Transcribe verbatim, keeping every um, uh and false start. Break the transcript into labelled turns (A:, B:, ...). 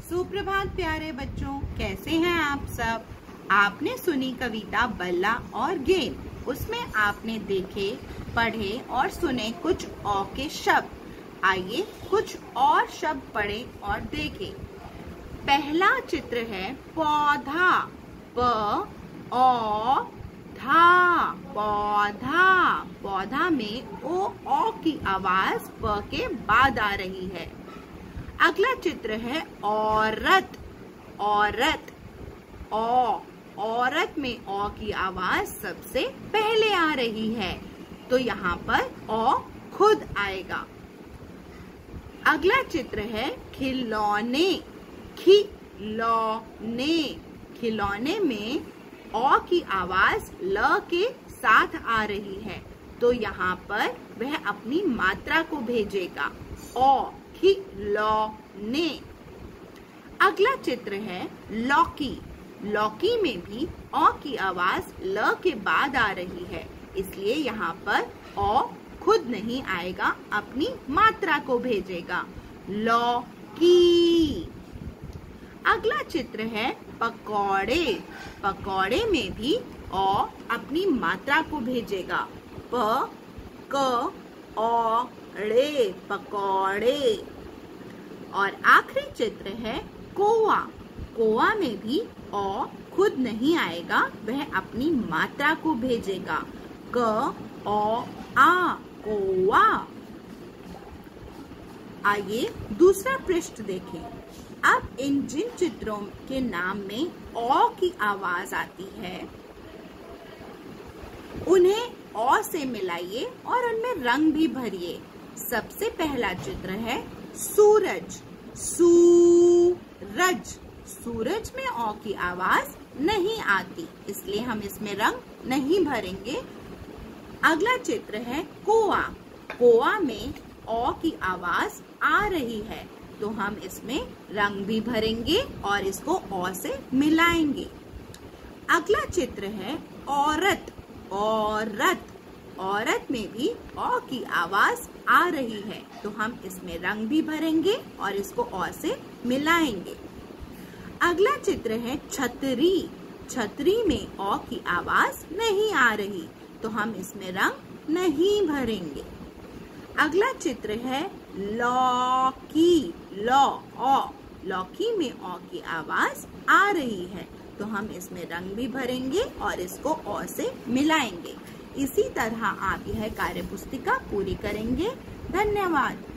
A: सुप्रभात प्यारे बच्चों, कैसे हैं आप सब। आपने सुनी कविता बल्ला और गेंद। उसमें आपने देखे, पढ़े और सुने कुछ औ के शब्द। आइए कुछ और शब्द पढ़े और देखें। पहला चित्र है पौधा। प औ धा, पौधा। पौधा में ओ औ की आवाज प के बाद आ रही है। अगला चित्र है औरत। औरत औ औरत में औ की आवाज सबसे पहले आ रही है, तो यहाँ पर औ खुद आएगा। अगला चित्र है खिलौने। खिलौने। खिलौने में औ की आवाज ल के साथ आ रही है, तो यहाँ पर वह अपनी मात्रा को भेजेगा। औ खिलौने। अगला चित्र है लौकी। लौकी में भी औ की आवाज ल के बाद आ रही है, इसलिए यहाँ पर औ खुद नहीं आएगा, अपनी मात्रा को भेजेगा। लौकी। अगला चित्र है पकौड़े। पकौड़े में भी औ अपनी मात्रा को भेजेगा। प क औ ड़े, पकौड़े। और आखिरी चित्र है कौवा। कौवा में भी औ खुद नहीं आएगा, वह अपनी मात्रा को भेजेगा। क औ आ, कौवा। आइए दूसरा पृष्ठ देखें। अब इन जिन चित्रों के नाम में औ की आवाज आती है, उन्हें औ से मिलाइए और उनमें रंग भी भरिए। सबसे पहला चित्र है सूरज। सूरज। सूरज में औ की आवाज नहीं आती, इसलिए हम इसमें रंग नहीं भरेंगे। अगला चित्र है कौवा। कौवा में औ की आवाज आ रही है, तो हम इसमें रंग भी भरेंगे और इसको औ से मिलाएंगे। अगला चित्र है औरत। औरत। औरत में भी औ की आवाज आ रही है, तो हम इसमें रंग भी भरेंगे और इसको औ से मिलाएंगे। अगला चित्र है छतरी। छतरी में औ की आवाज नहीं आ रही, तो हम इसमें रंग नहीं भरेंगे। अगला चित्र है लौकी। लौ औ। लौकी में औ की आवाज आ रही है, तो हम इसमें रंग भी भरेंगे और इसको औ से मिलाएंगे। इसी तरह आप यह कार्य पुस्तिका पूरी करेंगे। धन्यवाद।